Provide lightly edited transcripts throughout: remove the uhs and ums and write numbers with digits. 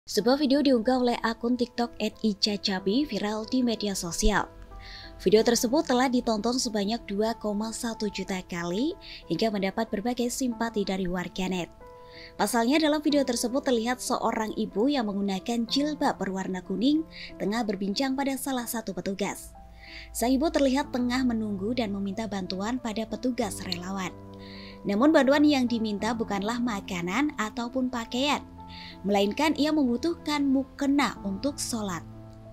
Sebuah video diunggah oleh akun TikTok @icacabi viral di media sosial. Video tersebut telah ditonton sebanyak 2,1 juta kali hingga mendapat berbagai simpati dari warganet. Pasalnya dalam video tersebut terlihat seorang ibu yang menggunakan jilbab berwarna kuning tengah berbincang pada salah satu petugas. Sang ibu terlihat tengah menunggu dan meminta bantuan pada petugas relawan. Namun bantuan yang diminta bukanlah makanan ataupun pakaian, melainkan ia membutuhkan mukena untuk sholat.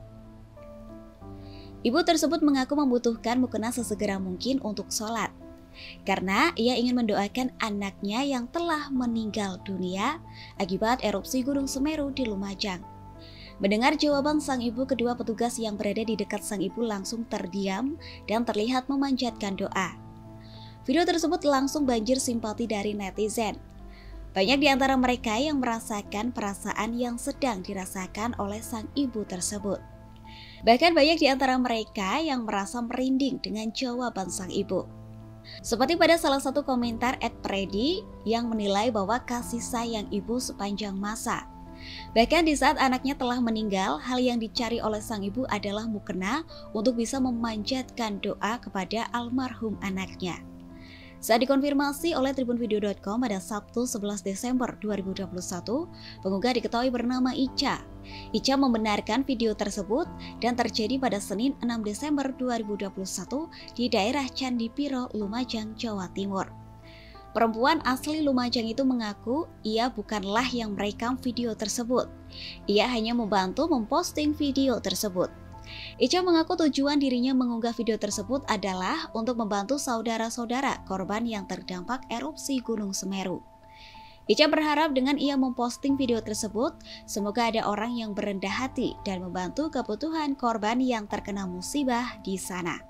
Ibu tersebut mengaku membutuhkan mukena sesegera mungkin untuk sholat, karena ia ingin mendoakan anaknya yang telah meninggal dunia akibat erupsi Gunung Semeru di Lumajang. Mendengar jawaban sang ibu, kedua petugas yang berada di dekat sang ibu langsung terdiam dan terlihat memanjatkan doa. Video tersebut langsung banjir simpati dari netizen. Banyak di antara mereka yang merasakan perasaan yang sedang dirasakan oleh sang ibu tersebut. Bahkan banyak di antara mereka yang merasa merinding dengan jawaban sang ibu. Seperti pada salah satu komentar @predi yang menilai bahwa kasih sayang ibu sepanjang masa. Bahkan di saat anaknya telah meninggal, hal yang dicari oleh sang ibu adalah mukena untuk bisa memanjatkan doa kepada almarhum anaknya. Saat dikonfirmasi oleh tribunvideo.com pada Sabtu 11 Desember 2021, pengunggah diketahui bernama Ica. Ica membenarkan video tersebut dan terjadi pada Senin 6 Desember 2021 di daerah Candi Piro, Lumajang, Jawa Timur. Perempuan asli Lumajang itu mengaku ia bukanlah yang merekam video tersebut. Ia hanya membantu memposting video tersebut. Ica mengaku tujuan dirinya mengunggah video tersebut adalah untuk membantu saudara-saudara korban yang terdampak erupsi Gunung Semeru. Ica berharap dengan ia memposting video tersebut, semoga ada orang yang berendah hati dan membantu kebutuhan korban yang terkena musibah di sana.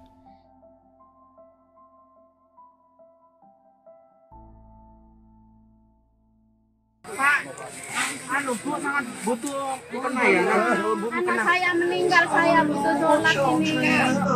Bu sangat butuh mukena ya. Anak saya meninggal, saya butuh sholat ini.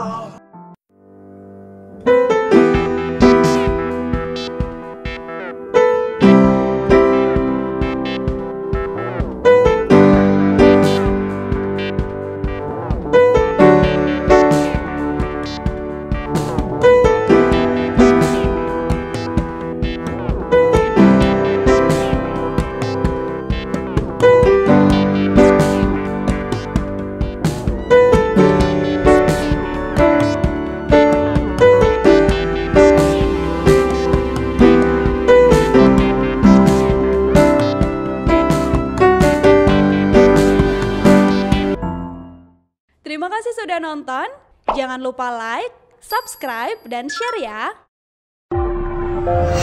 Terima kasih sudah nonton, jangan lupa like, subscribe, dan share ya!